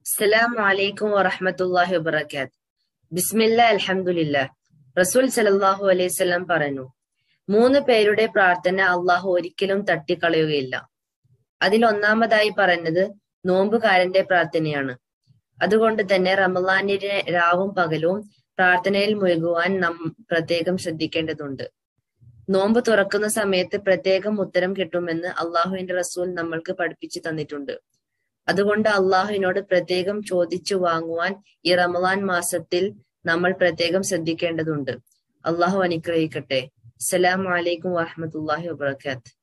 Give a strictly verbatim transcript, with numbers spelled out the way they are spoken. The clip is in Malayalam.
അസ്സലാമു അലൈക്കും വറഹ്മത്തുള്ളാഹി വബറകാത്ത്. ബിസ്മില്ലാ അൽഹംദുലില്ലാ. റസൂൽ സല്ലല്ലാഹു അലൈഹി വസല്ലം പറഞ്ഞു, മൂന്ന് പേരുടെ പ്രാർത്ഥന അള്ളാഹു ഒരിക്കലും തട്ടിക്കളയുകയില്ല. അതിൽ ഒന്നാമതായി പറഞ്ഞത് നോമ്പുകാരന്റെ പ്രാർത്ഥനയാണ്. അതുകൊണ്ട് തന്നെ റമളാനിലെ രാവും പകലും പ്രാർത്ഥനയിൽ മുഴുകുവാൻ നാം പ്രത്യേകം ശ്രദ്ധിക്കേണ്ടതുണ്ട്. നോമ്പ് തുറക്കുന്ന സമയത്ത് പ്രത്യേകം ഉത്തരം കിട്ടുമെന്ന് അള്ളാഹുവിന്റെ റസൂൽ നമ്മൾക്ക് പഠിപ്പിച്ചു തന്നിട്ടുണ്ട്. അതുകൊണ്ട് അള്ളാഹുവിനോട് പ്രത്യേകം ചോദിച്ചു വാങ്ങുവാൻ ഈ റമളാൻ മാസത്തിൽ നമ്മൾ പ്രത്യേകം ശ്രദ്ധിക്കേണ്ടതുണ്ട്. അള്ളാഹു അനുഗ്രഹിക്കട്ടെ. അസ്സലാമു അലൈക്കും വറഹ്മത്തുള്ളാഹി വബറകാത്ത്.